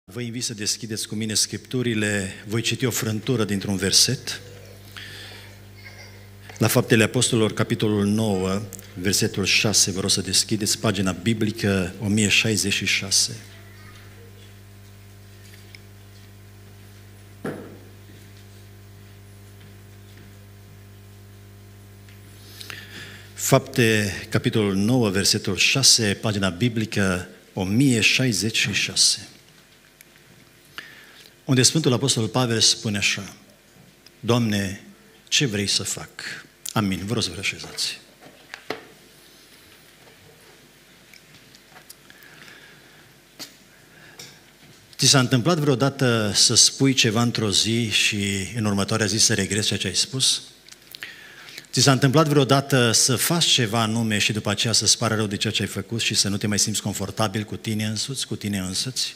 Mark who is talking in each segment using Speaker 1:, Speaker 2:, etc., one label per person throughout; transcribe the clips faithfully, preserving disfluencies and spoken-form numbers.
Speaker 1: Vă invit să deschideți cu mine Scripturile, voi citi o frântură dintr-un verset. La Faptele Apostolilor, capitolul nouă, versetul șase, vă rog să deschideți pagina biblică o mie șaizeci și șase. Fapte, capitolul nouă, versetul șase, pagina biblică o mie șaizeci și șase. Unde Sfântul Apostol Pavel spune așa: Doamne, ce vrei să fac? Amin. Vă rog să vă așezați. Ți s-a întâmplat vreodată să spui ceva într-o zi și în următoarea zi să regreți ceea ce ai spus? Ți s-a întâmplat vreodată să faci ceva anume și după aceea să-ți pară rău de ceea ce ai făcut și să nu te mai simți confortabil cu tine însuți, cu tine însăți?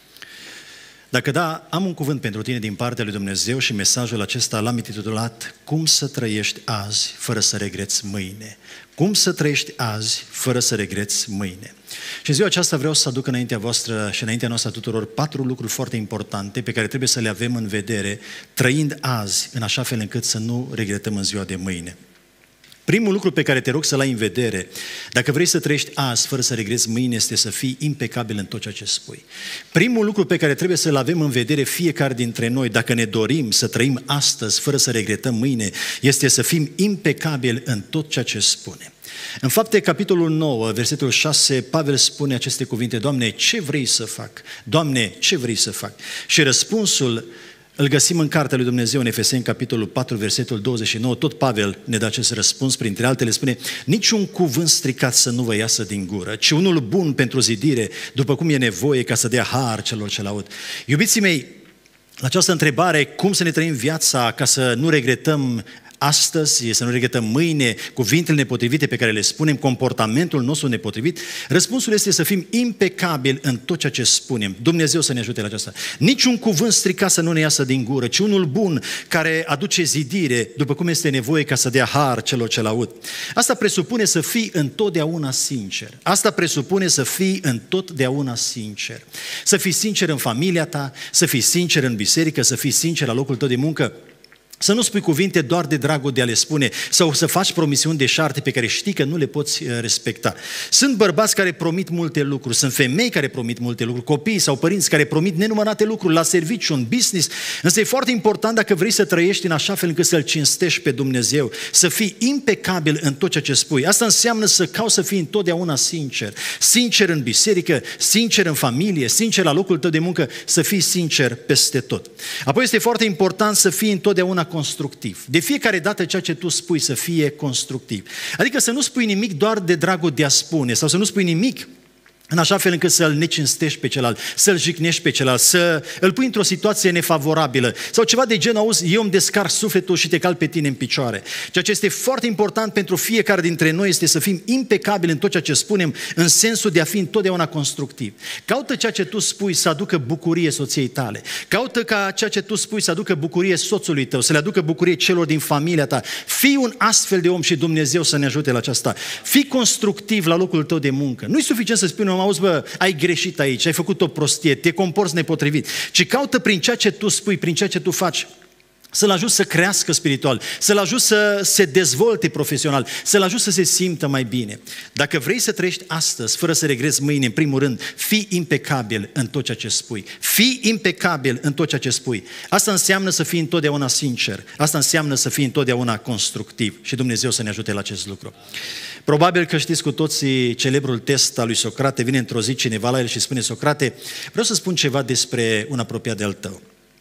Speaker 1: Dacă da, am un cuvânt pentru tine din partea lui Dumnezeu și mesajul acesta l-am intitulat Cum să trăiești azi fără să regreți mâine. Cum să trăiești azi fără să regreți mâine. Și în ziua aceasta vreau să aduc înaintea voastră și înaintea noastră tuturor patru lucruri foarte importante pe care trebuie să le avem în vedere, trăind azi în așa fel încât să nu regretăm în ziua de mâine. Primul lucru pe care te rog să-l ai în vedere, dacă vrei să trăiești azi fără să regreți mâine, este să fii impecabil în tot ceea ce spui. Primul lucru pe care trebuie să-l avem în vedere fiecare dintre noi, dacă ne dorim să trăim astăzi fără să regretăm mâine, este să fim impecabili în tot ceea ce spunem. În Fapte, capitolul nouă, versetul șase, Pavel spune aceste cuvinte: Doamne, ce vrei să fac? Doamne, ce vrei să fac? Și răspunsul îl găsim în cartea lui Dumnezeu, în Efeseni, capitolul patru, versetul douăzeci și nouă, tot Pavel ne dă acest răspuns, printre altele spune: niciun cuvânt stricat să nu vă iasă din gură, ci unul bun pentru zidire, după cum e nevoie, ca să dea har celor ce l-aud. Iubiții mei, la această întrebare, cum să ne trăim viața ca să nu regretăm astăzi, să nu regretăm mâine, cuvintele nepotrivite pe care le spunem, comportamentul nostru nepotrivit, răspunsul este să fim impecabili în tot ceea ce spunem. Dumnezeu să ne ajute la aceasta. Niciun cuvânt stricat să nu ne iasă din gură, ci unul bun care aduce zidire, după cum este nevoie, ca să dea har celor ce l-aud. Asta presupune să fii întotdeauna sincer. Asta presupune să fii întotdeauna sincer. Să fii sincer în familia ta, să fii sincer în biserică, să fii sincer la locul tău de muncă. Să nu spui cuvinte doar de dragul de a le spune sau să faci promisiuni deșarte pe care știi că nu le poți respecta. Sunt bărbați care promit multe lucruri, sunt femei care promit multe lucruri, copii sau părinți care promit nenumărate lucruri la serviciu, în business. Însă e foarte important, dacă vrei să trăiești în așa fel încât să-L cinstești pe Dumnezeu, să fii impecabil în tot ceea ce spui. Asta înseamnă să cauți să fii întotdeauna sincer. Sincer în biserică, sincer în familie, sincer la locul tău de muncă, să fii sincer peste tot. Apoi este foarte important să fii întotdeauna constructiv. De fiecare dată ceea ce tu spui să fie constructiv. Adică să nu spui nimic doar de dragul de a spune sau să nu spui nimic în așa fel încât să-l necinstești pe celălalt, să-l jignești pe celălalt, să îl pui într-o situație nefavorabilă sau ceva de genul: auzi, eu îmi descarc sufletul și te calc pe tine în picioare. Ceea ce este foarte important pentru fiecare dintre noi este să fim impecabili în tot ceea ce spunem, în sensul de a fi întotdeauna constructiv. Caută ceea ce tu spui să aducă bucurie soției tale. Caută ca ceea ce tu spui să aducă bucurie soțului tău, să le aducă bucurie celor din familia ta. Fii un astfel de om și Dumnezeu să ne ajute la aceasta. Fii constructiv la locul tău de muncă. Nu e suficient să spui: auzi, bă, ai greșit aici, ai făcut o prostie, te comporți nepotrivit, ci caută prin ceea ce tu spui, prin ceea ce tu faci, să-l ajuți să crească spiritual, să-l ajuți să se dezvolte profesional, să-l ajuți să se simtă mai bine. Dacă vrei să trăiești astăzi fără să regreți mâine, în primul rând, fii impecabil în tot ceea ce spui. Fii impecabil în tot ceea ce spui. Asta înseamnă să fii întotdeauna sincer. Asta înseamnă să fii întotdeauna constructiv. Și Dumnezeu să ne ajute la acest lucru. Probabil că știți cu toții celebrul test al lui Socrate. Vine într-o zi cineva la el și spune: Socrate, vreau să spun ceva despre un apropiat de-al tău.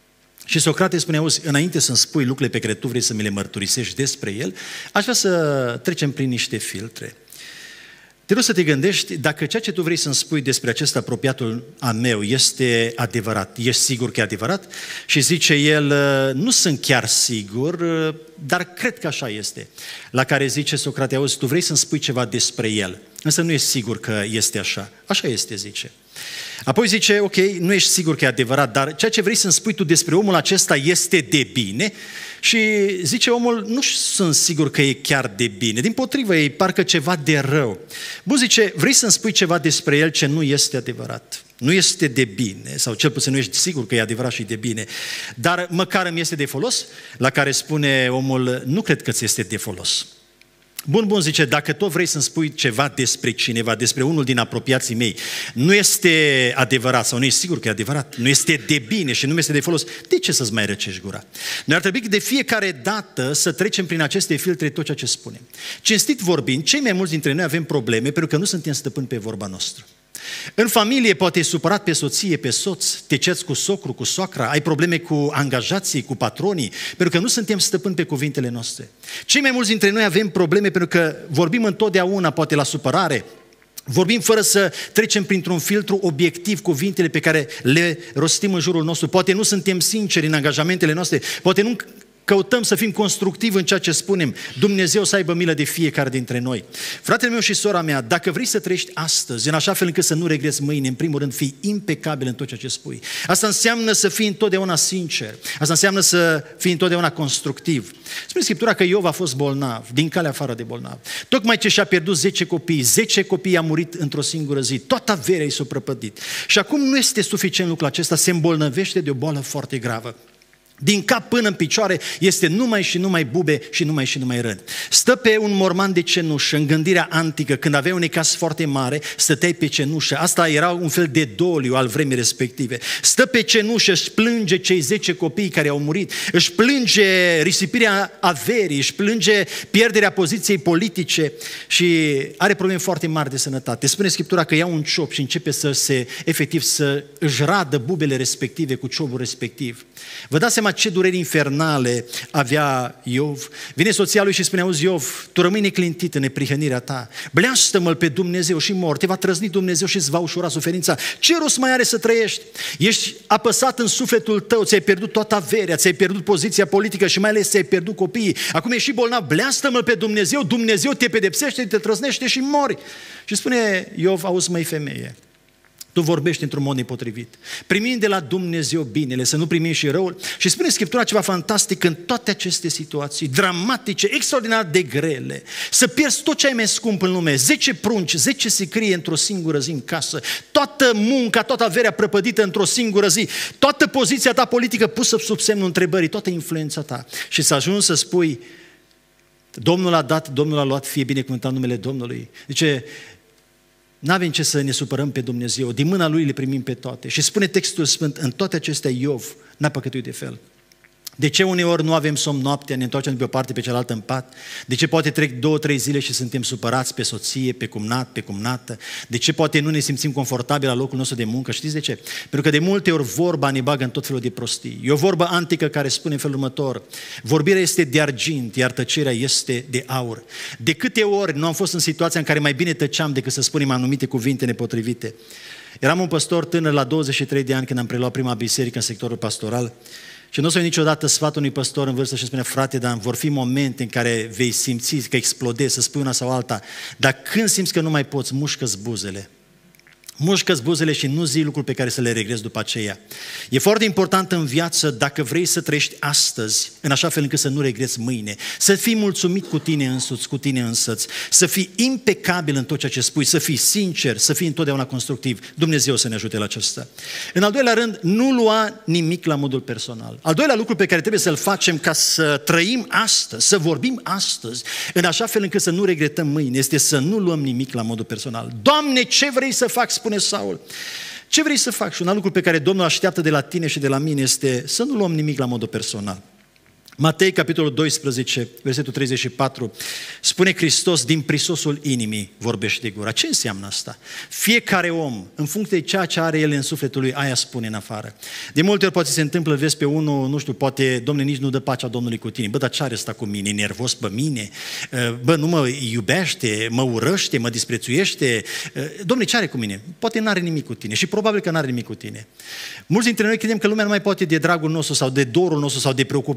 Speaker 1: Și Socrate spune: auzi, înainte să-mi spui lucrurile pe care tu vrei să mi le mărturisești despre el, aș vrea să trecem prin niște filtre. Te rog să te gândești dacă ceea ce tu vrei să-mi spui despre acest apropiatul al meu este adevărat. Ești sigur că e adevărat? Și zice el: nu sunt chiar sigur, dar cred că așa este. La care zice Socrate: auzi, tu vrei să-mi spui ceva despre el, însă nu ești sigur că este așa. Așa este, zice. Apoi zice, ok, nu ești sigur că e adevărat, dar ceea ce vrei să-mi spui tu despre omul acesta este de bine? Și zice omul, nu sunt sigur că e chiar de bine, dimpotrivă, e parcă ceva de rău. Bun, zice, vrei să-mi spui ceva despre el ce nu este adevărat? Nu este de bine, sau cel puțin nu ești sigur că e adevărat și de bine, dar măcar îmi este de folos? La care spune omul, nu cred că ți este de folos. Bun, bun, zice, dacă tot vrei să-mi spui ceva despre cineva, despre unul din apropiații mei, nu este adevărat sau nu ești sigur că e adevărat, nu este de bine și nu este de folos, de ce să-ți mai răcești gura? Noi ar trebui de fiecare dată să trecem prin aceste filtre tot ceea ce spunem. Cinstit vorbind, cei mai mulți dintre noi avem probleme pentru că nu suntem stăpâni pe vorba noastră. În familie poate ai supărat pe soție, pe soț, te cerți cu socru, cu soacra, ai probleme cu angajații, cu patronii, pentru că nu suntem stăpâni pe cuvintele noastre. Cei mai mulți dintre noi avem probleme pentru că vorbim întotdeauna, poate la supărare, vorbim fără să trecem printr-un filtru obiectiv cuvintele pe care le rostim în jurul nostru. Poate nu suntem sinceri în angajamentele noastre, poate nu căutăm să fim constructivi în ceea ce spunem. Dumnezeu să aibă milă de fiecare dintre noi. Fratele meu și sora mea, dacă vrei să trăiești astăzi, în așa fel încât să nu regreți mâine, în primul rând, fii impecabil în tot ceea ce spui. Asta înseamnă să fii întotdeauna sincer. Asta înseamnă să fii întotdeauna constructiv. Spune Scriptura că Iov a fost bolnav, din calea afară de bolnav. Tocmai ce și-a pierdut zece copii, zece copii a murit într-o singură zi, toată averea i s-a prăpădit. Și acum nu este suficient lucrul acesta, se îmbolnăvește de o boală foarte gravă. Din cap până în picioare este numai și numai bube și numai și numai rând. Stă pe un morman de cenușă, în gândirea antică, când aveai un ecaz foarte mare, stăteai pe cenușă. Asta era un fel de doliu al vremii respective. Stă pe cenușă, își plânge cei zece copii care au murit, își plânge risipirea averii, își plânge pierderea poziției politice și are probleme foarte mari de sănătate. Spune Scriptura că ia un ciop și începe să se, efectiv, să își radă bubele respective cu ciobul respectiv. Vă dați seama ce dureri infernale avea Iov? Vine soția lui și spune, auzi Iov, tu rămâi neclintit în neprihănirea ta, bleastă-mă pe Dumnezeu și mor, te va trăzni Dumnezeu și îți va ușura suferința. Ce rost mai are să trăiești? Ești apăsat în sufletul tău, ți-ai pierdut toată averea, ți-ai pierdut poziția politică și mai ales ți-ai pierdut copiii. Acum ești și bolnav, bleastă-mă pe Dumnezeu, Dumnezeu te pedepsește, te trăznește și mori. Și spune Iov, auzi măi femeie, tu vorbești într-un mod nepotrivit. Primim de la Dumnezeu binele, să nu primim și răul. Și spune Scriptura ceva fantastic în toate aceste situații dramatice, extraordinar de grele. Să pierzi tot ce ai mai scump în lume, zece prunci, zece sicrie într-o singură zi în casă, toată munca, toată averea prăpădită într-o singură zi, toată poziția ta politică pusă sub semnul întrebării, toată influența ta. Și să ajungi să spui, Domnul a dat, Domnul a luat, fie binecuvântat numele Domnului. Zice, n-avem ce să ne supărăm pe Dumnezeu, din mâna Lui le primim pe toate. Și spune textul Sfânt, în toate acestea Iov n-a păcătuit de fel. De ce uneori nu avem somn noaptea, ne întoarcem de pe o parte pe cealaltă în pat? De ce poate trec două, trei zile și suntem supărați pe soție, pe cumnat, pe cumnată? De ce poate nu ne simțim confortabil la locul nostru de muncă? Știți de ce? Pentru că de multe ori vorba ne bagă în tot felul de prostii. E o vorbă antică care spune în felul următor, vorbirea este de argint, iar tăcerea este de aur. De câte ori nu am fost în situația în care mai bine tăceam decât să spunem anumite cuvinte nepotrivite? Eram un păstor tânăr la douăzeci și trei de ani când am preluat prima biserică în sectorul pastoral. Și nu o să iau niciodată sfatul unui păstor în vârstă și spune, frate, dar vor fi momente în care vei simți că explodezi, să spui una sau alta, dar când simți că nu mai poți, mușcă-ți buzele. Mușcă-ți buzele și nu zi lucruri pe care să le regrezi după aceea. E foarte important în viață, dacă vrei să trăiești astăzi, în așa fel încât să nu regreți mâine, să fii mulțumit cu tine însuți, cu tine însăți, să fii impecabil în tot ceea ce spui, să fii sincer, să fii întotdeauna constructiv. Dumnezeu să ne ajute la acesta. În al doilea rând, nu lua nimic la modul personal. Al doilea lucru pe care trebuie să-l facem ca să trăim astăzi, să vorbim astăzi, în așa fel încât să nu regretăm mâine, este să nu luăm nimic la modul personal. Doamne, ce vrei să fac? Spune Saul. Ce vrei să fac? Și un alt lucru pe care Domnul așteaptă de la tine și de la mine este să nu luăm nimic la modul personal. Matei, capitolul doisprezece, versetul treizeci și patru, spune Hristos, din prisosul inimii vorbește gura. Ce înseamnă asta? Fiecare om, în funcție de ceea ce are el în sufletul lui, aia spune în afară. De multe ori poate se întâmplă, vezi pe unul, nu știu, poate, Domnule, nici nu dă pacea Domnului cu tine. Bă, dar ce are ăsta cu mine? E nervos pe mine? Bă, nu mă iubește, mă urăște, mă disprețuiește? Domnule, ce are cu mine? Poate n-are nimic cu tine și probabil că n-are nimic cu tine. Mulți dintre noi credem că lumea nu mai poate de dragul nostru sau de dorul nostru sau de preocuparea noastră.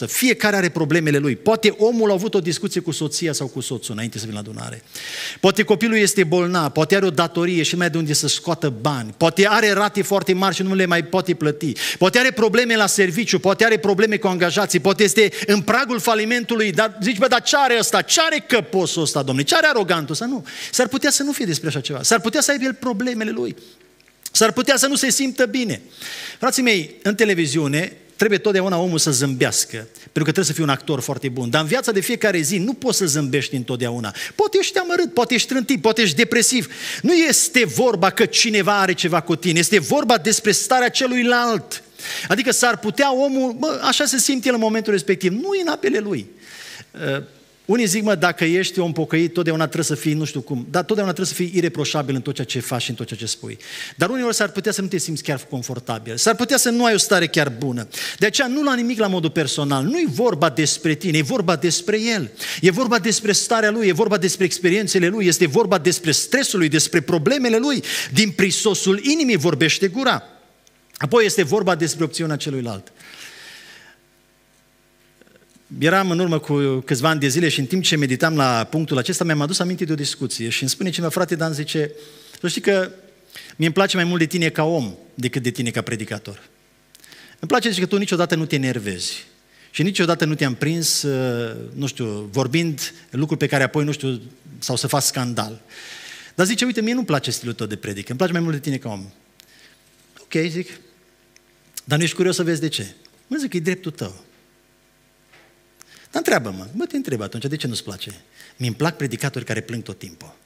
Speaker 1: acasă, fiecare are problemele lui. Poate omul a avut o discuție cu soția sau cu soțul înainte să vină la adunare. Poate copilul este bolnav, poate are o datorie și nu mai are de unde să scoată bani. Poate are rate foarte mari și nu le mai poate plăti. Poate are probleme la serviciu, poate are probleme cu angajații, poate este în pragul falimentului, dar zici, bă, dar ce are ăsta? Ce are căposul ăsta, domnule? Ce are arogantul ăsta? Nu. S-ar putea să nu fie despre așa ceva. S-ar putea să aibă el problemele lui. S-ar putea să nu se simtă bine. Frații mei, în televiziune trebuie totdeauna omul să zâmbească, pentru că trebuie să fii un actor foarte bun. Dar în viața de fiecare zi nu poți să zâmbești întotdeauna. Poate ești amărât, poate ești trântit, poate ești depresiv. Nu este vorba că cineva are ceva cu tine, este vorba despre starea celuilalt. Adică s-ar putea omul, bă, așa se simte el în momentul respectiv, nu e în apele lui. Uh, Unii zic, mă, dacă ești om pocăit, totdeauna trebuie să fii, nu știu cum, dar totdeauna trebuie să fii ireproșabil în tot ceea ce faci și în tot ceea ce spui. Dar uneori s-ar putea să nu te simți chiar confortabil, s-ar putea să nu ai o stare chiar bună. De aceea nu lua nimic la modul personal, nu e vorba despre tine, e vorba despre el. E vorba despre starea lui, e vorba despre experiențele lui, este vorba despre stresul lui, despre problemele lui. Din prisosul inimii vorbește gura. Apoi este vorba despre opțiunea celuilalt. Eram în urmă cu câțiva ani de zile și în timp ce meditam la punctul acesta mi-am adus aminte de o discuție și îmi spune cineva, frate Dan, zice, să știi că mie îmi place mai mult de tine ca om decât de tine ca predicator. Îmi place, zice, că tu niciodată nu te enervezi și niciodată nu te-am prins, nu știu, vorbind lucruri pe care apoi, nu știu, sau să faci scandal. Dar zice, uite, mie nu-mi place stilul tău de predică, îmi place mai mult de tine ca om. Ok, zic, dar nu ești curios să vezi de ce? Mă zic, e dreptul tău. Dar întreabă-mă, bă, te întreb atunci, de ce nu-ți place? Mi-mi plac predicatori care plâng tot timpul.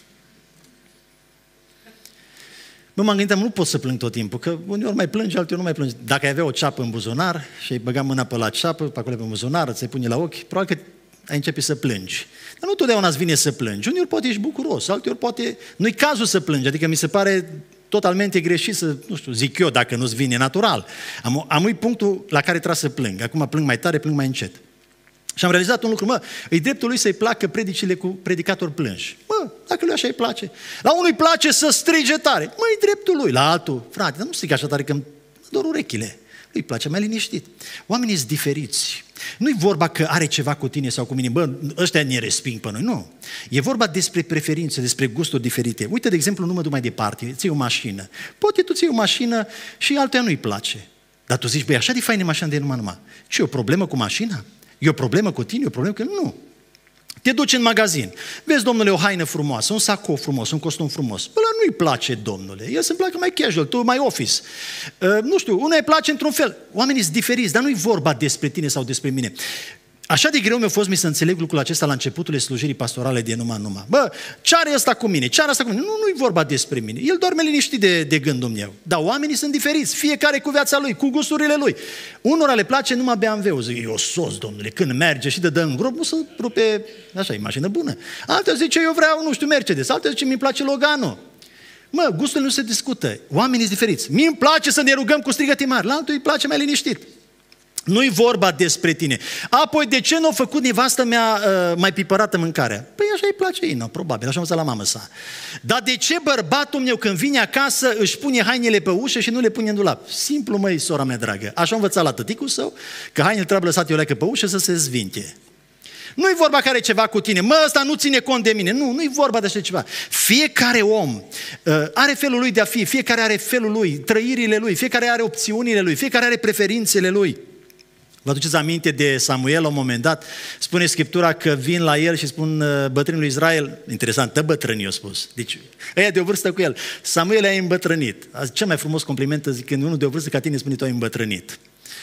Speaker 1: Bă, m-am gândit, nu pot să plâng tot timpul, că uneori mai plângi, alteori nu mai plângi. Dacă ai avea o ceapă în buzunar și ai băga mâna pe la ceapă, pe acolo pe buzunar, ți-ai pune la ochi, probabil că ai începe să plângi. Dar nu totdeauna îți vine să plângi. Uneori poate ești bucuros, alteori poate nu-i cazul să plângi, adică mi se pare totalmente greșit să, nu știu, zic eu, dacă nu-ți vine natural. Am, am uit punctul la care trebuie să plâng. Acum plâng mai tare, plâng mai încet. Și am realizat un lucru, mă, e dreptul lui să-i placă predicile cu predicatori plânși. Mă, dacă lui așa îi place. La unul îi place să strige tare. Mă, e dreptul lui. La altul, frate, dar nu strigă așa tare că îmi dor urechile. Lui îi place mai liniștit. Oamenii sunt diferiți. Nu-i vorba că are ceva cu tine sau cu mine. Bă, ăștia ne resping pe noi. Nu. E vorba despre preferințe, despre gusturi diferite. Uite, de exemplu, nu mă duc mai departe. Ții o mașină. Poate tu ții o mașină și altuia nu-i place. Dar tu zici, băi, așa de faină mașina de numai numai. Ce, e o problemă cu mașina? E o problemă cu tine? E o problemă cu... Nu. Te duci în magazin, vezi, domnule, o haină frumoasă, un sacou frumos, un costum frumos. Bă, nu-i place, domnule. El să-mi placă mai casual, tu mai office. Uh, nu știu, unul îi place într-un fel. Oamenii sunt diferiți, dar nu-i vorba despre tine sau despre mine. Așa de greu mi-a fost mi să înțeleg lucrul acesta la începutul slujirii pastorale de numai numai. Bă, ce are ăsta cu mine? Ce are ăsta cu mine? Nu, nu-i vorba despre mine. El doarme liniștit de, de gândul meu. Dar oamenii sunt diferiți, fiecare cu viața lui, cu gusturile lui. Unora le place numai B M W-ul. Zic, eu sos, domnule, când merge și de dă în grob, nu să rupe, așa, e mașină bună. Altă zice, eu vreau, nu știu, Mercedes. Altă zice, mi-mi place Loganul. Mă, gusturile nu se discută. Oamenii sunt diferiți. Mie îmi place să ne rugăm cu strigăte mari. La altul îi place mai liniștit. Nu-i vorba despre tine. Apoi, de ce nu a făcut nevastă mea uh, mai pipărată mâncarea? Păi așa îi place ei, no, probabil, așa am văzut la mamă sa. Dar de ce bărbatul meu când vine acasă își pune hainele pe ușă și nu le pune în dulap? Simplu, măi, sora mea dragă. Așa am învățat la tăticul său, că hainele trebuie lăsate o leacă pe ușă să se zvinte. Nu-i vorba că are ceva cu tine. Mă, ăsta nu ține cont de mine. Nu, nu-i vorba de așa ceva. Fiecare om uh, are felul lui de a fi, fiecare are felul lui, trăirile lui, fiecare are opțiunile lui, fiecare are preferințele lui. Vă aduceți aminte de Samuel, la un moment dat, spune Scriptura că vin la el și spun bătrânii lui Israel, interesant, tă bătrânii i-a spus, deci ăia de o vârstă cu el, Samuel a îmbătrânit. Cel mai frumos compliment zic, când unul de o vârstă ca tine spune, tu ai îmbătrânit.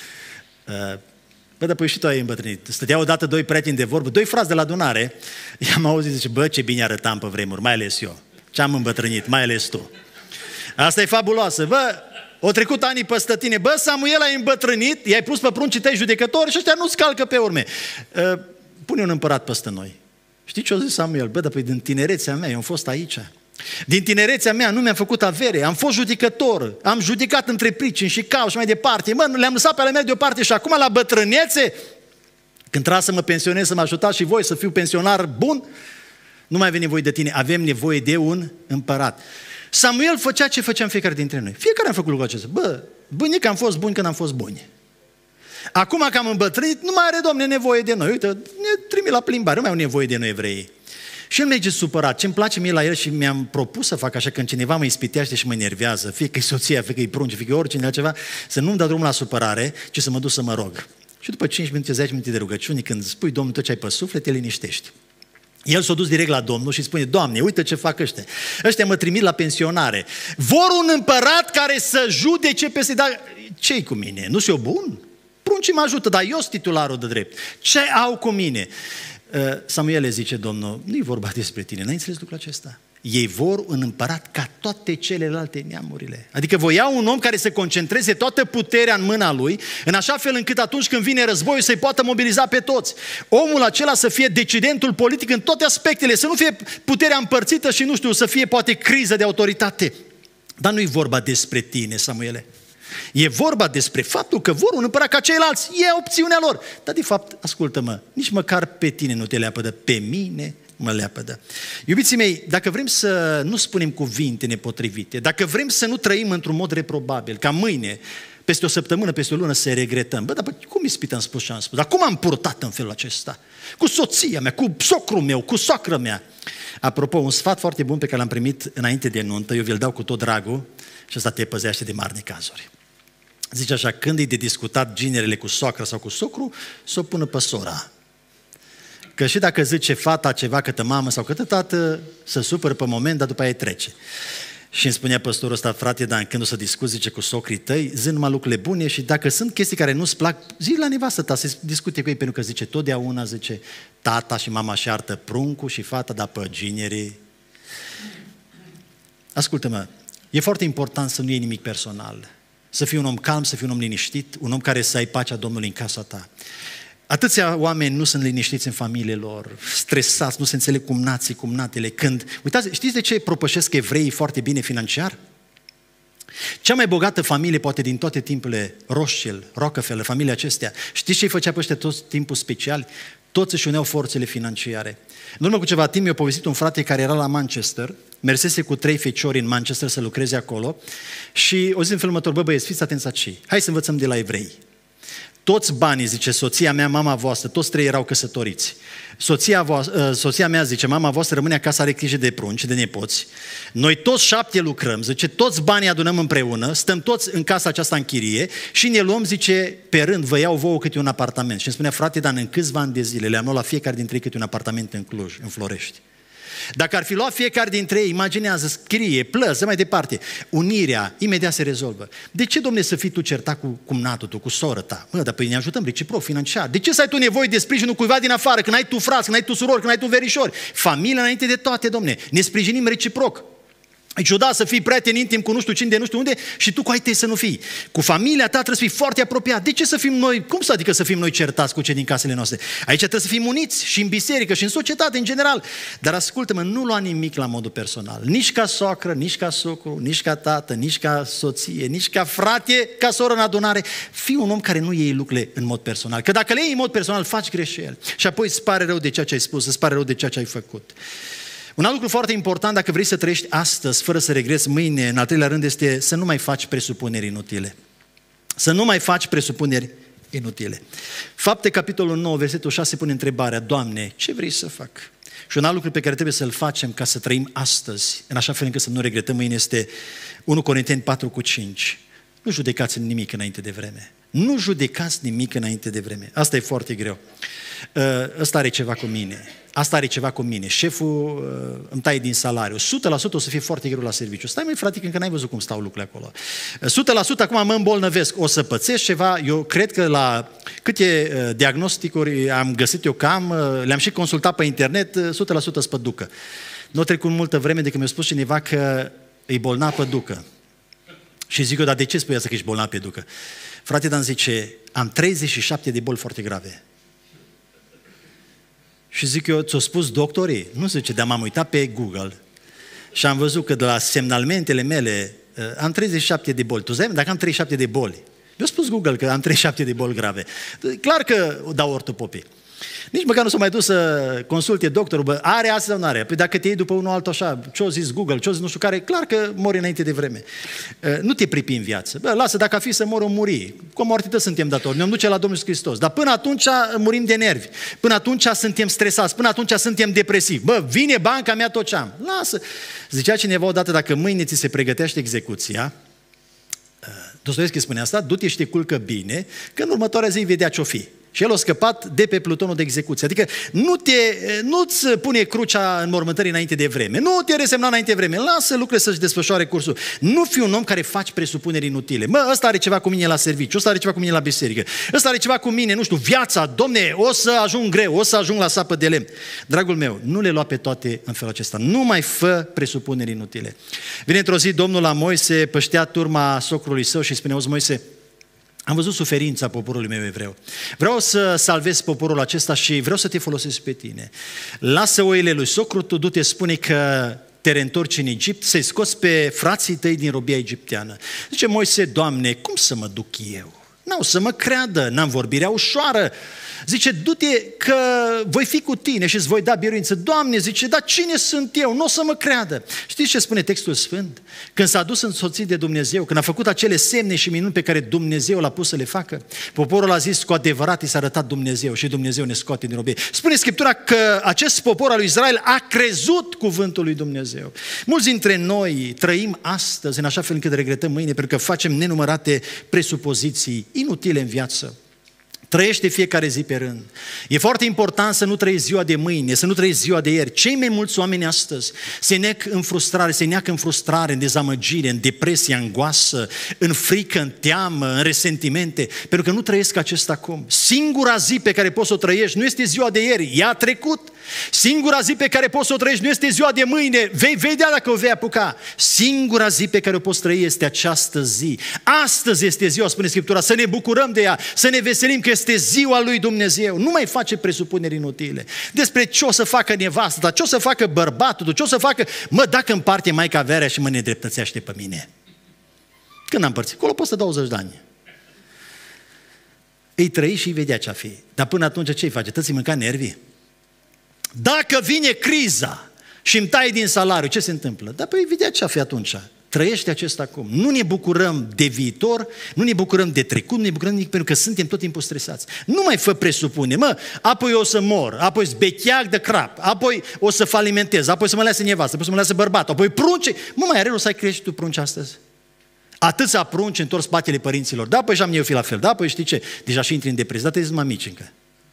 Speaker 1: Bă, dar păi și tu ai îmbătrânit. Stăteau odată doi prieteni de vorbă, doi frați de la adunare, i-am auzit, zice, bă, ce bine arătam pe vremuri, mai ales eu. Ce-am îmbătrânit, mai ales tu. Asta e fabuloasă, bă. O trecut anii peste tine. Bă, Samuel, ai îmbătrânit, i-ai pus pe pruncii tăi judecători și ăștia nu-ți calcă pe urme. Uh, pune un împărat peste noi. Știi ce a zis Samuel? Bă, dar păi din tinerețea mea, eu am fost aici. Din tinerețea mea nu mi-am făcut avere, am fost judecător, am judecat între pricini și cau și mai departe. Mă, le-am lăsat pe ale mele deoparte și acum la bătrânețe, când trebuie să mă pensionez, să mă ajutați și voi să fiu pensionar bun, nu mai avem nevoie de tine, avem nevoie de un împărat. Samuel făcea ce făceam fiecare dintre noi. Fiecare am făcut lucrul acesta. Bă, bunic am fost buni când am fost buni. Acum că am îmbătrânit, nu mai are, Doamne, nevoie de noi. Uite, ne trimite la plimbare, nu mai au nevoie de noi evreii. Și el merge supărat. Ce-mi place mie la el și mi-am propus să fac așa, când cineva mă ispitește și mă enervează, fie că e soția, fie că e prunci, fie că e oricine altceva, să nu-mi dau drumul la supărare, ci să mă duc să mă rog. Și după cinci minute, zece minute de rugăciune, când spui Domnul tot ce ai pe suflet, te liniștești. El s-a dus direct la Domnul și spune, Doamne, uite ce fac ăștia. Ăștia mă trimit la pensionare. Vor un împărat care să judece peste... Dar ce-i cu mine? Nu sunt eu bun? Pruncii mă ajută, dar eu sunt titularul de drept. Ce au cu mine? Samuel le zice, Domnul, nu-i vorba despre tine, n-ai înțeles lucrul acesta? Ei vor un împărat ca toate celelalte neamurile. Adică voiau un om care să concentreze toată puterea în mâna lui, în așa fel încât atunci când vine războiul să-i poată mobiliza pe toți. Omul acela să fie decidentul politic în toate aspectele, să nu fie puterea împărțită și nu știu, să fie poate criză de autoritate. Dar nu-i vorba despre tine, Samuele. E vorba despre faptul că vor un împărat ca ceilalți, e opțiunea lor. Dar de fapt, ascultă-mă, nici măcar pe tine nu te leapădă, pe mine mă leapădă. Iubiții mei, dacă vrem să nu spunem cuvinte nepotrivite, dacă vrem să nu trăim într-un mod reprobabil, ca mâine, peste o săptămână, peste o lună să regretăm, bă, dar bă, cum ispită am spus și am spus, dar cum am purtat în felul acesta? Cu soția mea, cu socrul meu, cu soacră mea. Apropo, un sfat foarte bun pe care l-am primit înainte de nuntă, eu vi-l dau cu tot dragul și ăsta te păzește de mari necazuri. Zice așa, când e de discutat ginerele cu soacră sau cu socru, să o pună pe sora. Că și dacă zice fata ceva către mamă sau către tată, să supără pe moment, dar după aia trece. Și îmi spunea păstorul ăsta, frate, dar când o să discuți, zice, cu socrii tăi, zi numai lucrurile bune și dacă sunt chestii care nu-ți plac, zi la nevastă ta, să discute cu ei, pentru că zice, totdeauna, zice, tata și mama și artă pruncul și fata, dar pe ginerii. Ascultă-mă, e foarte important să nu iei nimic personal. Să fii un om calm, să fii un om liniștit, un om care să ai pacea Domnului în casa ta. Atâția oameni nu sunt liniștiți în familiile lor, stresați, nu se înțeleg cum nații, cum natele. Când, uitați, știți de ce propășesc evreii foarte bine financiar? Cea mai bogată familie, poate din toate timpurile, Rothschild, Rockefeller, familia acestea, știți ce îi făcea pe ăștia tot timpul speciali? Toți își uneau forțele financiare. În urmă cu ceva timp mi-a povestit un frate care era la Manchester, mersese cu trei feciori în Manchester să lucreze acolo și o zi în felul următor, bă băieți, fiți atenți aici, hai să învățăm de la evrei. Toți banii, zice, soția mea, mama voastră, toți trei erau căsătoriți. Soția, voastră, soția mea, zice, mama voastră rămâne acasă, are grijă de prunci, de nepoți. Noi toți șapte lucrăm, zice, toți banii adunăm împreună, stăm toți în casa aceasta în chirie și ne luăm, zice, pe rând, vă iau vouă câte un apartament. Și îmi spunea, frate, dar în câțiva ani de zile le-am luat la fiecare dintre ei câte un apartament în Cluj, în Florești. Dacă ar fi luat fiecare dintre ei, imaginează, scrie, plăți, mai departe, unirea, imediat se rezolvă. De ce, domne, să fii tu certat cu cumnatul tu, cu soră ta? Mă, dar păi ne ajutăm reciproc, financiar. De ce să ai tu nevoie de sprijinul cuiva din afară, când ai tu frați, când ai tu surori, când ai tu verișori? Familia înainte de toate, domne, ne sprijinim reciproc. E ciudat să fii prieten intim cu nu știu cine de nu știu unde și tu cu ai tăi să nu fii. Cu familia ta trebuie să fii foarte apropiat. De ce să fim noi, cum să adică să fim noi certați cu cei din casele noastre? Aici trebuie să fim uniți și în biserică și în societate în general. Dar ascultă-mă, nu lua nimic la modul personal. Nici ca soacră, nici ca socru, nici ca tată, nici ca soție, nici ca frate, ca soră în adunare. Fii un om care nu iei lucrurile în mod personal. Că dacă le iei în mod personal, faci greșeli. Și apoi îți pare rău de ceea ce ai spus, îți pare rău de ceea ce ai făcut. Un alt lucru foarte important, dacă vrei să trăiești astăzi, fără să regreți mâine, în al treilea rând, este să nu mai faci presupuneri inutile. Să nu mai faci presupuneri inutile. Fapte, capitolul nouă, versetul șase, pune întrebarea, Doamne, ce vrei să fac? Și un alt lucru pe care trebuie să-l facem ca să trăim astăzi, în așa fel încât să nu regretăm mâine, este unu Corinteni patru cu cinci. Nu judecați nimic înainte de vreme. Nu judecați nimic înainte de vreme. Asta e foarte greu. Ăsta are ceva cu mine. Asta are ceva cu mine. Șeful îmi taie din salariu. o sută la sută o să fie foarte greu la serviciu. Stai mai frate, că încă n-ai văzut cum stau lucrurile acolo. o sută la sută acum mă îmbolnăvesc. O să pățesc ceva. Eu cred că la câte diagnosticuri am găsit eu cam, le-am și consultat pe internet, o sută la sută spăducă. Nu a trecut multă vreme de când mi-a spus cineva că e bolnav pe ducă. Și zic eu, dar de ce spui asta că ești bolnav pe ducă? Frate, Dan zice, am treizeci și șapte de boli foarte grave. Și zic eu, ți-o spus doctorii? Nu zice, dar m-am uitat pe Google și am văzut că de la semnalmentele mele am treizeci și șapte de boli. Tu zici, dacă am treizeci și șapte de boli, eu spus Google că am treizeci și șapte de boli grave. Clar că dau ortopopii. Nici măcar nu s-a mai dus să consulte doctorul, bă, are asta sau nu are? Păi dacă te iei după unul altul așa, ce-o zis Google, ce-o zis nu știu care, clar că mori înainte de vreme. Nu te pripi în viață. Bă, lasă, dacă a fi să mor, o muri. Cu moartea suntem datori, ne-om duce la Domnul Hristos. Dar până atunci murim de nervi. Până atunci suntem stresați, până atunci suntem depresivi. Bă, vine banca mea tot ce am. Lasă. Zicea cineva odată, dacă mâine ți se pregătește execuția, Dostoevski spune asta, du-te și te culcă bine, că în următoarea zi vedea ce-o fi. Și el a scăpat de pe plutonul de execuție. Adică nu te, nu-ți pune crucea în mormântării înainte de vreme. Nu te resemna înainte de vreme. Lasă lucrurile să-și desfășoare cursul. Nu fi un om care faci presupuneri inutile. Mă, ăsta are ceva cu mine la serviciu, ăsta are ceva cu mine la biserică, ăsta are ceva cu mine, nu știu, viața, domne, o să ajung greu, o să ajung la sapă de lemn. Dragul meu, nu le lua pe toate în felul acesta. Nu mai fă presupuneri inutile. Vine într-o zi Domnul la Moise, păștea turma socrului său și spune, auzi Moise, am văzut suferința poporului meu evreu. Vreau să salvez poporul acesta și vreau să te folosesc pe tine. Lasă oile lui socru, tu du-te, spune că te reîntorci în Egipt, să-i scoți pe frații tăi din robia egipteană. Zice Moise, Doamne, cum să mă duc eu? N-au să mă creadă, n-am vorbirea ușoară. Zice, du-te că voi fi cu tine și îți voi da biruință. Doamne, zice, dar cine sunt eu? Nu o să mă creadă. Știți ce spune textul Sfânt? Când s-a dus însoțit de Dumnezeu, când a făcut acele semne și minuni pe care Dumnezeu l-a pus să le facă, poporul a zis, cu adevărat i s-a arătat Dumnezeu și Dumnezeu ne scoate din robie. Spune Scriptura că acest popor al lui Israel a crezut cuvântul lui Dumnezeu. Mulți dintre noi trăim astăzi în așa fel încât regretăm mâine, pentru că facem nenumărate presupoziții inutile în viață. Trăiește fiecare zi pe rând. E foarte important să nu trăiești ziua de mâine, să nu trăiești ziua de ieri. Cei mai mulți oameni astăzi se nec în frustrare, se neacă în frustrare, în dezamăgire, în depresie, în goasă, în frică, în teamă, în resentimente, pentru că nu trăiesc acest acum. Singura zi pe care poți să o trăiești nu este ziua de ieri, ea a trecut. Singura zi pe care poți să o trăiești nu este ziua de mâine, vei vedea dacă o vei apuca. Singura zi pe care o poți trăi este această zi. Astăzi este ziua, spune Scriptura, să ne bucurăm de ea, să ne veselim că este ziua lui Dumnezeu. Nu mai face presupuneri inutile despre ce o să facă nevastă ta, ce o să facă bărbatul, ce o să facă, mă, dacă împarte maica averea și mă nedreptățește pe mine. Când am împărțit? Acolo poți să douăzeci de ani. Îi trăi și îi vedea ce-a fi. Dar până atunci ce-i face? Tăți-i mânca nervii? Dacă vine criza și îmi tai din salariu, ce se întâmplă? Dar păi vedea ce-a fi atunci. Trăiește acest acum. Nu ne bucurăm de viitor, nu ne bucurăm de trecut, nu ne bucurăm nimic, pentru că suntem tot timpul stresați. Nu mai fă presupune, mă, apoi o să mor, apoi zbecheag de crap, apoi o să falimentez, apoi să mă lase nevastă, apoi să mă lase bărbatul, apoi prunce. Mă, mai are rost să ai crești tu prunci astăzi? Atâția prunci întors spatele părinților. Da, păi și am eu fi la fel. Da, păi știi ce? Deja și intri în depresie. Da, te zici mamici încă.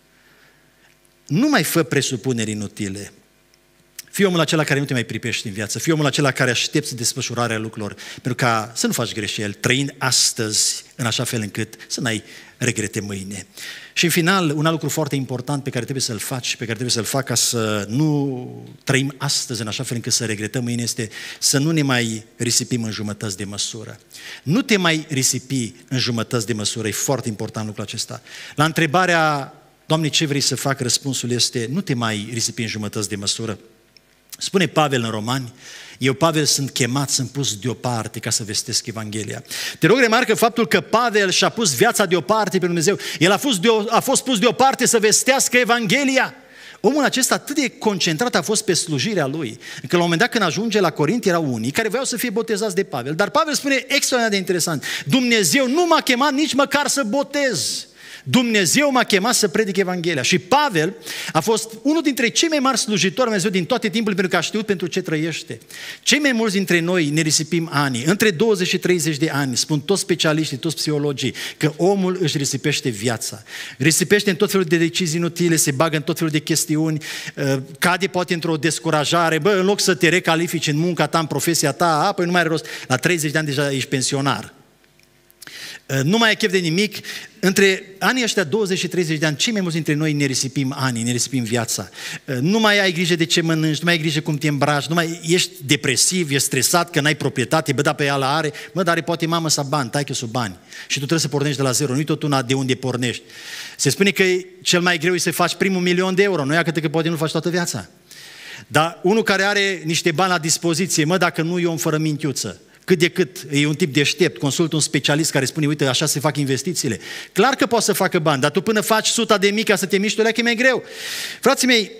Speaker 1: Nu mai fă presupuneri inutile. Fii omul acela care nu te mai pripești în viață. Fii omul acela care aștepți desfășurarea lucrurilor. Pentru ca să nu faci greșeli, trăind astăzi în așa fel încât să n-ai regrete mâine. Și în final, un alt lucru foarte important pe care trebuie să-l faci și pe care trebuie să-l faci ca să nu trăim astăzi în așa fel încât să regretăm mâine este să nu ne mai risipim în jumătăți de măsură. Nu te mai risipi în jumătăți de măsură. E foarte important lucrul acesta. La întrebarea, Doamne, ce vrei să fac? Răspunsul este, nu te mai risipi în jumătăți de măsură. Spune Pavel în Romani, eu, Pavel, sunt chemat, sunt pus deoparte ca să vestesc Evanghelia. Te rog, remarcă faptul că Pavel și-a pus viața deoparte pe Dumnezeu. El a fost, de, a fost pus deoparte să vestească Evanghelia. Omul acesta atât de concentrat a fost pe slujirea lui, că la un moment dat când ajunge la Corint erau unii care voiau să fie botezați de Pavel. Dar Pavel spune extraordinar de interesant, Dumnezeu nu m-a chemat nici măcar să botez. Dumnezeu m-a chemat să predic Evanghelia. Și Pavel a fost unul dintre cei mai mari slujitori al Dumnezeu din toate timpul, pentru că a știut pentru ce trăiește. Cei mai mulți dintre noi ne risipim ani, între douăzeci și treizeci de ani, spun toți specialiștii, toți psihologii, că omul își risipește viața. Risipește în tot felul de decizii inutile, se bagă în tot felul de chestiuni, cade poate într-o descurajare, bă, în loc să te recalifici în munca ta, în profesia ta, a, păi nu mai are rost, la treizeci de ani deja ești pensionar. Nu mai ai chef de nimic. Între anii ăștia douăzeci și treizeci de ani, cei mai mulți dintre noi ne risipim anii, ne risipim viața. Nu mai ai grijă de ce mănânci, nu mai ai grijă cum te îmbraci, nu mai ești depresiv, ești stresat că n-ai proprietate, bă, da, pe ea la are, mă, dar are poate mamă să bani, taică să bani. Și tu trebuie să pornești de la zero, nu-i tot una de unde pornești. Se spune că cel mai greu e să faci primul milion de euro, nu ia cât că poate nu faci toată viața. Dar unul care are niște bani la dispoziție, mă, dacă nu e om fără minchiuță, cât de cât e un tip deștept, consultă un specialist care spune, uite, așa se fac investițiile. Clar că poți să facă bani, dar tu până faci suta de mii ca să te miști, o leacă e mai greu. Frații mei,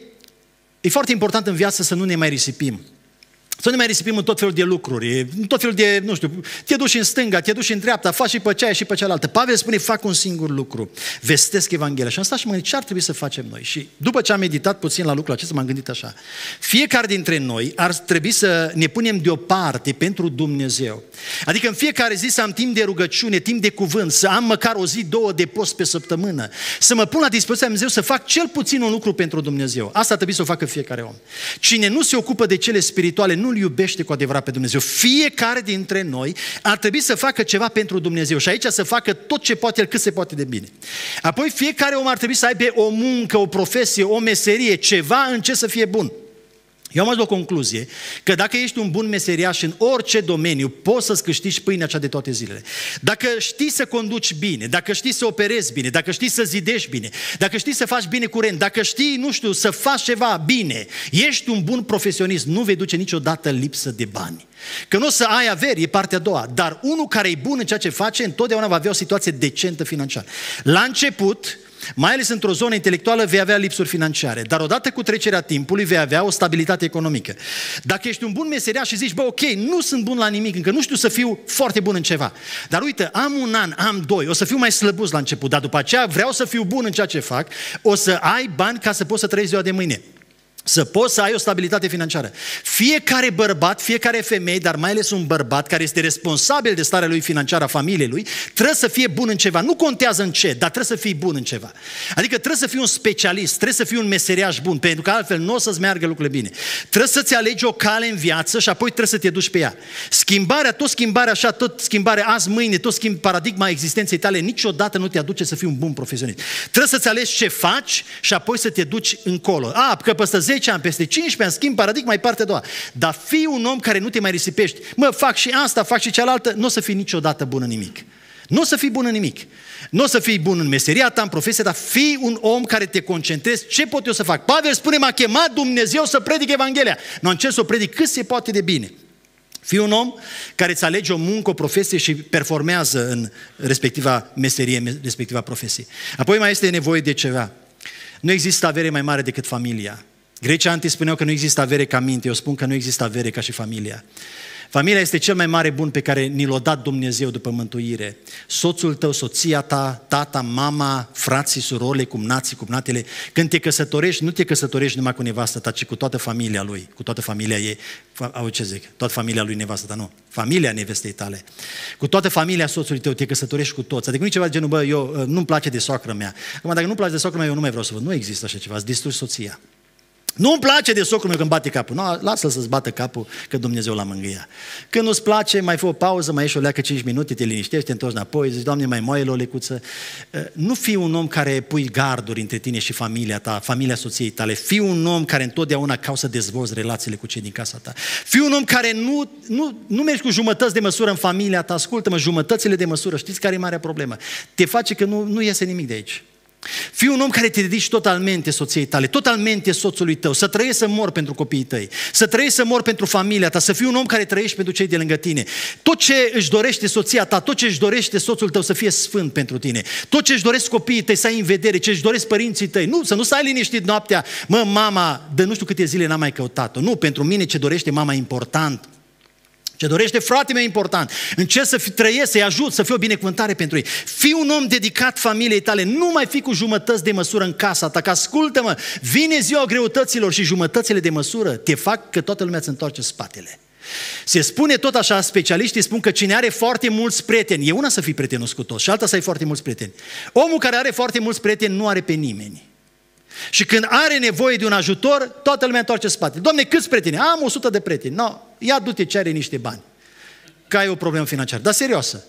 Speaker 1: e foarte important în viață să nu ne mai risipim. Să nu ne mai risipim în tot felul de lucruri, în tot felul de, nu știu, te duci în stânga, te duci în dreapta, faci și pe ceaia și pe cealaltă. Pavel spune, fac un singur lucru, vestesc Evanghelia. Și am stat și mă gândit, ce ar trebui să facem noi? Și după ce am meditat puțin la lucrul acesta, m-am gândit așa. Fiecare dintre noi ar trebui să ne punem deoparte pentru Dumnezeu. Adică în fiecare zi să am timp de rugăciune, timp de cuvânt, să am măcar o zi, două de post pe săptămână, să mă pun la dispoziția lui Dumnezeu să fac cel puțin un lucru pentru Dumnezeu. Asta trebuie să o facă fiecare om. Cine nu se ocupă de cele spirituale, nu îl iubește cu adevărat pe Dumnezeu. Fiecare dintre noi ar trebui să facă ceva pentru Dumnezeu și aici să facă tot ce poate el, cât se poate de bine. Apoi fiecare om ar trebui să aibă o muncă, o profesie, o meserie, ceva în ce să fie bun. Eu am ajuns la o concluzie că dacă ești un bun meseriaș în orice domeniu, poți să-ți câștigi pâinea cea de toate zilele. Dacă știi să conduci bine, dacă știi să operezi bine, dacă știi să zidești bine, dacă știi să faci bine curent, dacă știi, nu știu, să faci ceva bine, ești un bun profesionist, nu vei duce niciodată lipsă de bani. Că nu o să ai averi, e partea a doua, dar unul care e bun în ceea ce face, întotdeauna va avea o situație decentă financiară. La început, mai ales într-o zonă intelectuală, vei avea lipsuri financiare, dar odată cu trecerea timpului vei avea o stabilitate economică. Dacă ești un bun meseriaș și zici, bă, ok, nu sunt bun la nimic, încă nu știu să fiu foarte bun în ceva, dar uite, am un an, am doi, o să fiu mai slăbus la început, dar după aceea vreau să fiu bun în ceea ce fac, o să ai bani ca să poți să trăiești ziua de mâine. Să poți să ai o stabilitate financiară. Fiecare bărbat, fiecare femeie, dar mai ales un bărbat care este responsabil de starea lui financiară a familiei lui, trebuie să fie bun în ceva. Nu contează în ce, dar trebuie să fii bun în ceva. Adică trebuie să fii un specialist, trebuie să fii un meseriaș bun, pentru că altfel nu o să-ți meargă lucrurile bine. Trebuie să-ți alegi o cale în viață și apoi trebuie să te duci pe ea. Schimbarea, tot schimbarea așa, tot schimbarea azi, mâine, tot schimb paradigma existenței tale, niciodată nu te aduce să fii un bun profesionist. Trebuie să-ți alegi ce faci și apoi să te duci încolo. A, că peste zece ani, peste cincisprezece ani, schimb paradigma, e partea a doua. Dar fii un om care nu te mai risipești. Mă, fac și asta, fac și cealaltă, nu o să fii niciodată bun în nimic. Nu o să fii bun în nimic. Nu o să fii bun în meseria ta, în profesie, dar fii un om care te concentrezi. Ce pot eu să fac? Pavel spune, m-a chemat Dumnezeu să predic Evanghelia. Nu încerc să o predic cât se poate de bine. Fii un om care îți alege o muncă, o profesie și performează în respectiva meserie, respectiva profesie. Apoi mai este nevoie de ceva. Nu există avere mai mare decât familia. Grecii antici spuneau că nu există avere ca minte, eu spun că nu există avere ca și familia. Familia este cel mai mare bun pe care ni l-a dat Dumnezeu după mântuire. Soțul tău, soția ta, tata, mama, frații, surorile, cumnații, cumnatele. Când te căsătorești, nu te căsătorești numai cu nevastă ta, ci cu toată familia lui, cu toată familia ei. Au ce zic? Toată familia lui nevastă ta, nu. Familia nevestei tale. Cu toată familia soțului tău te căsătorești cu toți. Adică nu e ceva de genul, bă, eu nu-mi place de soacră mea. Acum, dacă nu-mi place de soacră mea, eu nu mai vreau să văd. Nu există așa ceva, îți distrugi soția. Nu-mi place de socrul meu când bate capul. Nu, lasă-l să-ți bată capul, că Dumnezeu l-a mângâiat. Când nu-ți place, mai fă o pauză, mai ieși o leacă cinci minute, te liniștești, te întorci înapoi, zici, Doamne, mai moaie-l o lecuță. Nu fii un om care pui garduri între tine și familia ta, familia soției tale. Fii un om care întotdeauna cauți să dezvolți relațiile cu cei din casa ta. Fii un om care nu, nu, nu mergi cu jumătăți de măsură în familia ta. Ascultă-mă, jumătățile de măsură, știți care e marea problemă? Te face că nu, nu iese nimic de aici. Fii un om care te dedici totalmente soției tale, totalmente soțului tău, să trăiești să mori pentru copiii tăi, să trăiești să mori pentru familia ta, să fii un om care trăiești pentru cei de lângă tine. Tot ce își dorește soția ta, tot ce își dorește soțul tău să fie sfânt pentru tine, tot ce își doresc copiii tăi să ai în vedere, ce își doresc părinții tăi, nu, să nu stai liniștit noaptea, mă, mama, de nu știu câte zile n-am mai căutat-o, nu, pentru mine ce dorește mama e important. Ce dorește frate meu important, încerc să trăiesc, să-i ajut, să fie o binecuvântare pentru ei. Fii un om dedicat familiei tale, nu mai fi cu jumătăți de măsură în casa ta, că ascultă-mă, vine ziua greutăților și jumătățile de măsură te fac că toată lumea îți întoarce spatele. Se spune tot așa, specialiștii spun că cine are foarte mulți prieteni, e una să fii prietenos cu toți și alta să ai foarte mulți prieteni. Omul care are foarte mulți prieteni nu are pe nimeni. Și când are nevoie de un ajutor, toată lumea întoarce spatele. Doamne, câți prieteni? Am o sută de prieteni. No, ia du-te ce are niște bani. Că ai o problemă financiară. Dar serioasă.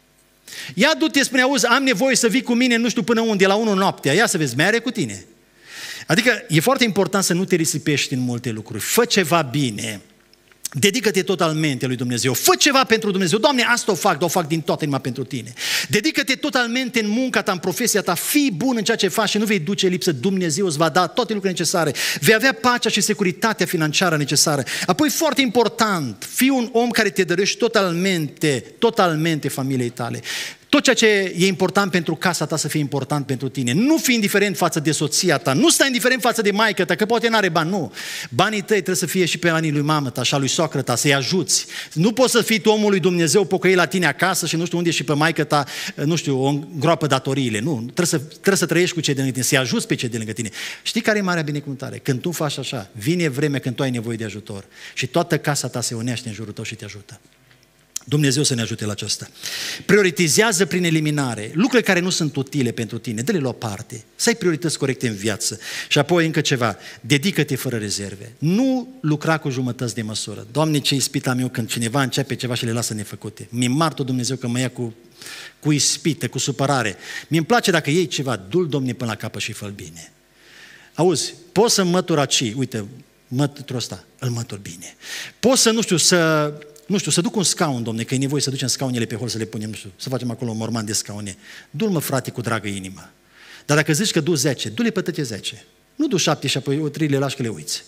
Speaker 1: Ia du-te, spune, auzi, am nevoie să vii cu mine, nu știu până unde, la unu noaptea. Ia să vezi, mai are cu tine. Adică e foarte important să nu te risipești în multe lucruri. Fă ceva bine. Dedică-te totalmente lui Dumnezeu. Fă ceva pentru Dumnezeu. Doamne, asta o fac, dar o fac din toată inima pentru Tine. Dedică-te totalmente în munca ta, în profesia ta. Fii bun în ceea ce faci și nu vei duce lipsă. Dumnezeu îți va da toate lucrurile necesare. Vei avea pacea și securitatea financiară necesară. Apoi, foarte important, fii un om care te dăruiești totalmente, totalmente familiei tale. Tot ceea ce e important pentru casa ta să fie important pentru tine. Nu fii indiferent față de soția ta, nu stai indiferent față de maică ta, că poate n-are bani, nu. Banii tăi trebuie să fie și pe banii lui mamă ta și a lui soacră ta, să-i ajuți. Nu poți să fii tu omul lui Dumnezeu pocăit la tine acasă și nu știu unde și pe maică ta, nu știu, o îngroapă datoriile. Nu, trebuie să, trebuie să trăiești cu cei de lângă tine, să-i ajuți pe cei de lângă tine. Știi care e marea binecuvântare? Când tu faci așa, vine vremea când tu ai nevoie de ajutor și toată casa ta se unește în jurul tău și te ajută. Dumnezeu să ne ajute la aceasta. Prioritizează prin eliminare lucrurile care nu sunt utile pentru tine, dă-le la o parte, să ai priorități corecte în viață. Și apoi încă ceva, dedică-te fără rezerve. Nu lucra cu jumătăți de măsură. Doamne, ce ispita meu când cineva începe ceva și le lasă nefăcute. Mi-e martă Dumnezeu că mă ia cu, cu ispită, cu supărare. Mi-mi place dacă iei ceva, du-l, Domne, până la capăt și fă-l bine. Auzi, poți să mături aici, uite, măturul ăsta, îl mătur bine. Poți să, nu știu, să... Nu știu, să duc un scaun, Domne, că e nevoie să ducem scaunele pe hol să le punem, nu știu, să facem acolo un morman de scaune. Du-l, mă, frate, cu dragă inimă. Dar dacă zici că du zece, du-le pe toate zece. Nu du șapte și apoi o trei le lași că le uiți.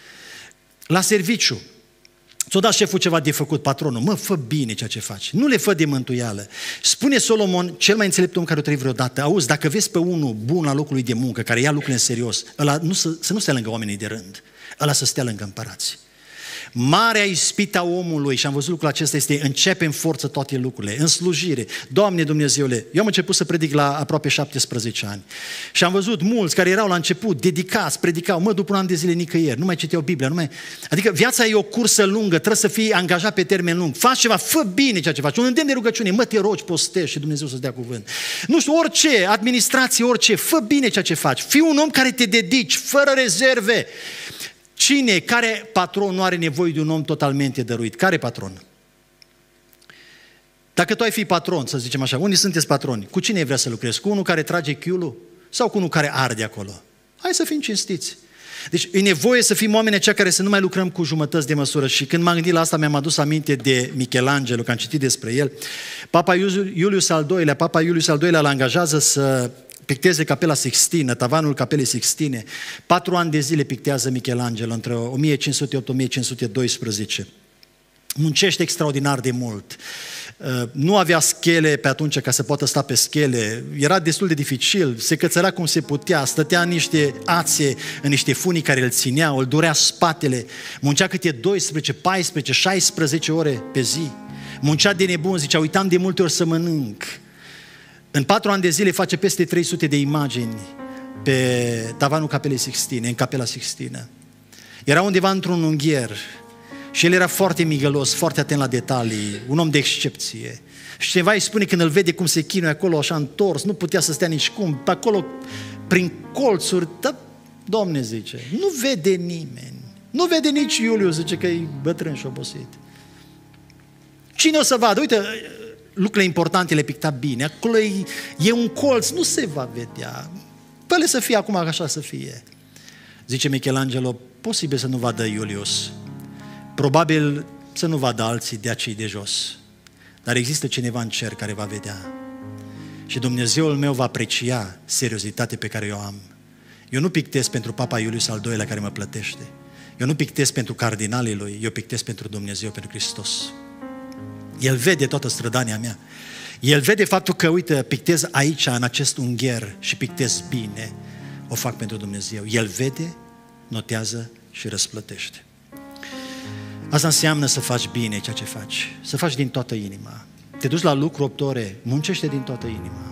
Speaker 1: La serviciu, ți-o dat șeful ceva de făcut, patronul, mă, fă bine ceea ce faci. Nu le fă de mântuială. Spune Solomon, cel mai înțelept om care o trăi vreodată, auzi, dacă vezi pe unul bun la locul lui de muncă, care ia lucrurile în serios, ăla nu, să, să nu stea lângă oamenii de rând, ăla să stea lângă împărați. Marea ispita omului, și am văzut lucrul acesta, este începe în forță toate lucrurile, în slujire. Doamne Dumnezeule, eu am început să predic la aproape șaptesprezece ani și am văzut mulți care erau la început dedicați, predicau, mă, după un an de zile nicăieri, nu mai citeau Biblia, nu mai... Adică viața e o cursă lungă, trebuie să fii angajat pe termen lung, faci ceva, fă bine ceea ce faci, un îndemn de rugăciune, mă, te rogi, postești și Dumnezeu să-ți dea cuvânt. Nu știu, orice, administrație, orice, fă bine ceea ce faci, fii un om care te dedici, fără rezerve. Cine, care patron nu are nevoie de un om totalmente dăruit? Care patron? Dacă tu ai fi patron, să zicem așa, unii sunteți patroni, cu cine ai vrea să lucrezi? Cu unul care trage chiulul sau cu unul care arde acolo? Hai să fim cinstiți. Deci e nevoie să fim oameni aceia care să nu mai lucrăm cu jumătăți de măsură. Și când m-am gândit la asta, mi-am adus aminte de Michelangelo, că am citit despre el. Papa Iulius al doilea, Papa Iulius al doilea l-a angajat să picteze Capela Sixtină, tavanul Capelei Sixtine. Patru ani de zile pictează Michelangelo, între o mie cinci sute opt - o mie cinci sute doisprezece. Muncește extraordinar de mult. Nu avea schele pe atunci ca să poată sta pe schele, era destul de dificil, se cățărea cum se putea, stătea în niște ațe, în niște funii care îl țineau, îl durea spatele, muncea câte doisprezece, paisprezece, șaisprezece ore pe zi. Muncea de nebun, zicea, uitam de multe ori să mănânc. În patru ani de zile face peste trei sute de imagini pe tavanul Capelei Sixtine, în Capela Sixtină. Era undeva într-un ungher și el era foarte migălos, foarte atent la detalii, un om de excepție. Și cineva îi spune când îl vede cum se chinuie acolo așa întors, nu putea să stea nici cum, pe acolo prin colțuri, da, Doamne zice, nu vede nimeni, nu vede nici Iuliu, zice că e bătrân și obosit. Cine o să vadă? Uite, lucrurile importante le picta bine, acolo e, e un colț, nu se va vedea. Păi să fie acum așa să fie. Zice Michelangelo, posibil să nu vadă Iulius, probabil să nu vadă alții de acei de jos, dar există cineva în cer care va vedea. Și Dumnezeul meu va aprecia seriozitatea pe care eu am. Eu nu pictez pentru Papa Iulius al doilea care mă plătește. Eu nu pictez pentru cardinalii lui, eu pictez pentru Dumnezeu, pentru Hristos. El vede toată strădania mea. El vede faptul că, uite, pictez aici, în acest ungher și pictez bine. O fac pentru Dumnezeu. El vede, notează și răsplătește. Asta înseamnă să faci bine ceea ce faci. Să faci din toată inima. Te duci la lucru opt ore, muncește din toată inima.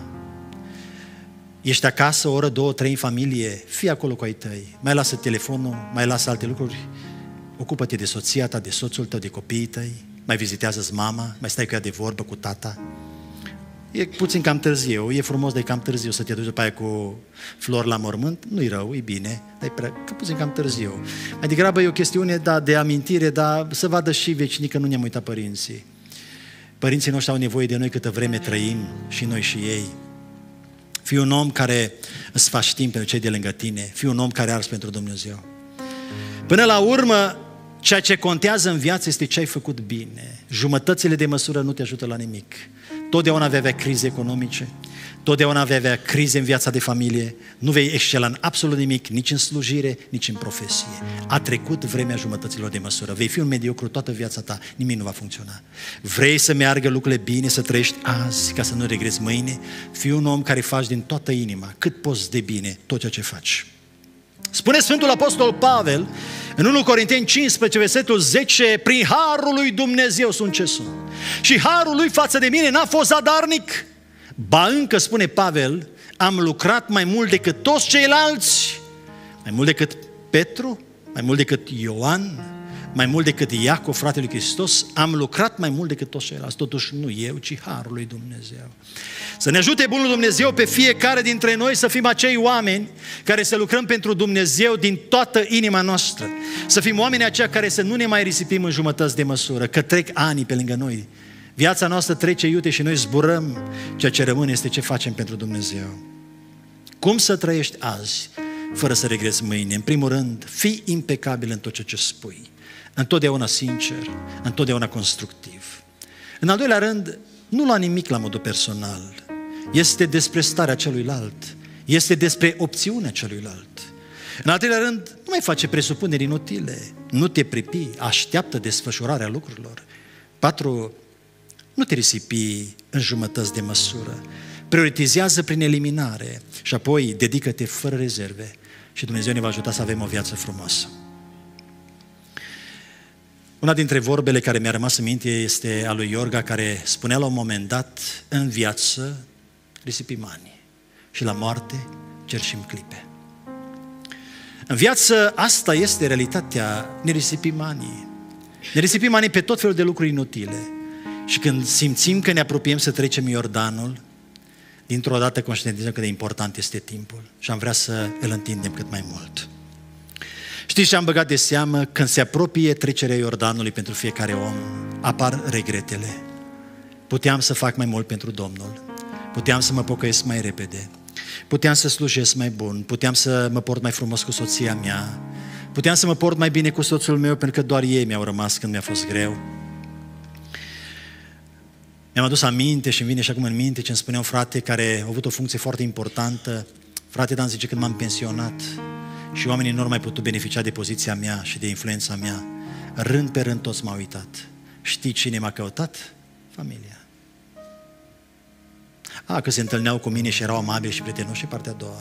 Speaker 1: Ești acasă o oră, două, trei în familie, fii acolo cu ai tăi. Mai lasă telefonul, mai lasă alte lucruri. Ocupă-te de soția ta, de soțul tău, de copiii tăi. Mai vizitează-ți mama, mai stai cu ea de vorbă, cu tata. E puțin cam târziu, e frumos, dar e cam târziu să te duci după aia cu flori la mormânt. Nu-i rău, e bine, dar e prea, că puțin cam târziu. Mai degrabă e o chestiune da, de amintire, dar să vadă și vecinii că nu ne-am uitat părinții. Părinții noștri au nevoie de noi câtă vreme trăim și noi și ei. Fii un om care îți faci timp pentru cei de lângă tine. Fii un om care arzi pentru Dumnezeu. Până la urmă, Ceea ce contează în viață este ce ai făcut bine. Jumătățile de măsură nu te ajută la nimic. Totdeauna vei avea crize economice, totdeauna vei avea crize în viața de familie, nu vei excela în absolut nimic, nici în slujire, nici în profesie. A trecut vremea jumătăților de măsură. Vei fi un mediocru toată viața ta, nimic nu va funcționa. Vrei să meargă lucrurile bine, să trăiești azi ca să nu regrezi mâine? Fii un om care faci din toată inima, cât poți de bine, tot ceea ce faci. Spune Sfântul Apostol Pavel în întâi Corinteni cincisprezece, versetul zece, prin harul lui Dumnezeu sunt ce sunt. Și harul lui față de mine n-a fost zadarnic. Ba încă, spune Pavel, am lucrat mai mult decât toți ceilalți, mai mult decât Petru, mai mult decât Ioan, mai mult decât Iacov, fratele lui Hristos, am lucrat mai mult decât toți ceilalți. Totuși nu eu, ci harul lui Dumnezeu. Să ne ajute Bunul Dumnezeu pe fiecare dintre noi să fim acei oameni care să lucrăm pentru Dumnezeu din toată inima noastră. Să fim oameni aceia care să nu ne mai risipim în jumătăți de măsură, că trec ani pe lângă noi. Viața noastră trece iute și noi zburăm. Ceea ce rămâne este ce facem pentru Dumnezeu. Cum să trăiești azi fără să regrezi mâine? În primul rând, fii impecabil în tot ceea ce spui. Întotdeauna sincer, întotdeauna constructiv. În al doilea rând, nu lua nimic la modul personal. Este despre starea celuilalt. Este despre opțiunea celuilalt. În al treilea rând, nu mai face presupuneri inutile. Nu te pripi, așteaptă desfășurarea lucrurilor. Patru, nu te risipi în jumătăți de măsură. Prioritizează prin eliminare și apoi dedică-te fără rezerve și Dumnezeu ne va ajuta să avem o viață frumoasă. Una dintre vorbele care mi-a rămas în minte este a lui Iorga, care spunea la un moment dat: în viață risipim ani și la moarte cerșim clipe. În viață asta este realitatea, ne risipim anii. Ne risipim anii pe tot felul de lucruri inutile. Și când simțim că ne apropiem să trecem Iordanul, dintr-o dată conștientizăm cât de important este timpul și am vrea să îl întindem cât mai mult. Știți ce am băgat de seamă? Când se apropie trecerea Iordanului pentru fiecare om, apar regretele. Puteam să fac mai mult pentru Domnul, puteam să mă pocăiesc mai repede, puteam să slujesc mai bun, puteam să mă port mai frumos cu soția mea, puteam să mă port mai bine cu soțul meu, pentru că doar ei mi-au rămas când mi-a fost greu. Mi-am adus aminte și îmi vine și acum în minte ce îmi spunea un frate care a avut o funcție foarte importantă. Frate Dan, zice, când m-am pensionat și oamenii nu au mai putut beneficia de poziția mea și de influența mea, rând pe rând toți m-au uitat. Știi cine m-a căutat? Familia. A, că se întâlneau cu mine și erau amabili și prietenoși, și partea a doua.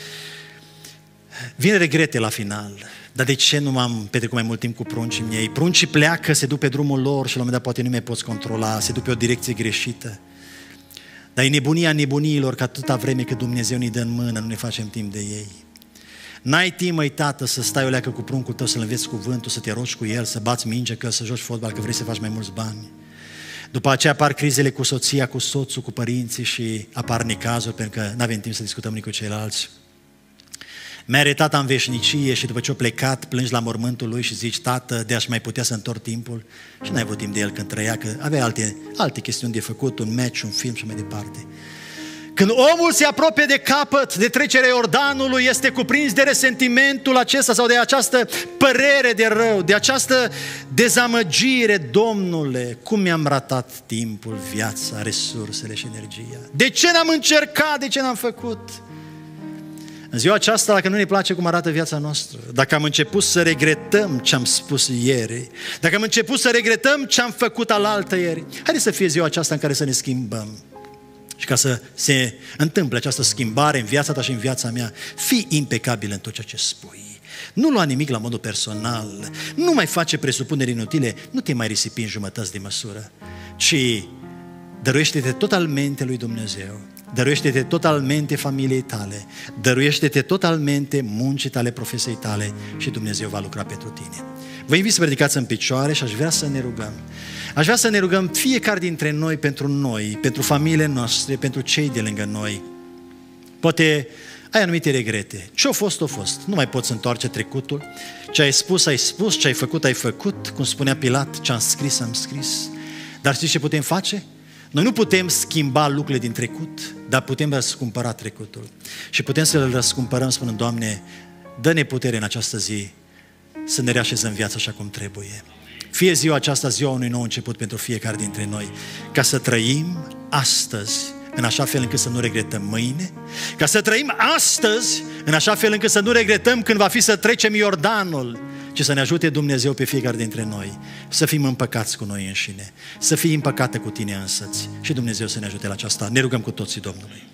Speaker 1: Vin regrete la final. Dar de ce nu m-am petrecut mai mult timp cu pruncii mei? Pruncii pleacă, se duc pe drumul lor și la un moment dat poate nu mai poți controla, se duc pe o direcție greșită. Dar e nebunia nebuniilor că atâta vreme cât Dumnezeu ne dă în mână, nu ne facem timp de ei. N-ai timp, măi, tată, să stai o leacă cu pruncul tău, să-l înveți cuvântul, să te rogi cu el, să bați minge, că să joci fotbal, că vrei să faci mai mulți bani. După aceea apar crizele cu soția, cu soțul, cu părinții și apar necazuri, pentru că n-avem timp să discutăm nici cu ceilalți. Mi-a arătat tata în veșnicie și după ce a plecat, plângi la mormântul lui și zici: tată, de-aș mai putea să întorc timpul. Și n-ai avut timp de el când trăia, că avea alte, alte chestiuni de făcut, un match, un film și mai departe. Când omul se apropie de capăt, de trecerea Iordanului, este cuprins de resentimentul acesta sau de această părere de rău, de această dezamăgire. Domnule, cum mi-am ratat timpul, viața, resursele și energia? De ce n-am încercat? De ce n-am făcut? În ziua aceasta, dacă nu ne place cum arată viața noastră, dacă am început să regretăm ce am spus ieri, dacă am început să regretăm ce am făcut alaltă ieri, haideți să fie ziua aceasta în care să ne schimbăm. Și ca să se întâmple această schimbare în viața ta și în viața mea, fii impecabil în tot ceea ce spui. Nu lua nimic la modul personal, nu mai face presupuneri inutile, nu te mai risipi în jumătăți de măsură, ci dăruiește-te totalmente lui Dumnezeu. Dăruiește-te totalmente familiei tale, dăruiește-te totalmente muncii tale, profesiei tale și Dumnezeu va lucra pentru tine. Vă invit să vă ridicați în picioare și aș vrea să ne rugăm. Aș vrea să ne rugăm fiecare dintre noi pentru noi, pentru familiile noastre, pentru cei de lângă noi. Poate ai anumite regrete. Ce-a fost, a fost. Nu mai poți întoarce trecutul. Ce ai spus, ai spus. Ce ai făcut, ai făcut. Cum spunea Pilat, ce am scris, am scris. Dar știți ce putem face? Noi nu putem schimba lucrurile din trecut, dar putem răscumpăra trecutul. Și putem să-l răscumpărăm spunând: Doamne, dă-ne putere în această zi să ne reașezăm viața așa cum trebuie. Fie ziua aceasta ziua unui nou început pentru fiecare dintre noi, ca să trăim astăzi în așa fel încât să nu regretăm mâine, ca să trăim astăzi în așa fel încât să nu regretăm când va fi să trecem Iordanul, ci să ne ajute Dumnezeu pe fiecare dintre noi să fim împăcați cu noi înșine, să fii împăcată cu tine însăți și Dumnezeu să ne ajute la aceasta. Ne rugăm cu toții Domnului.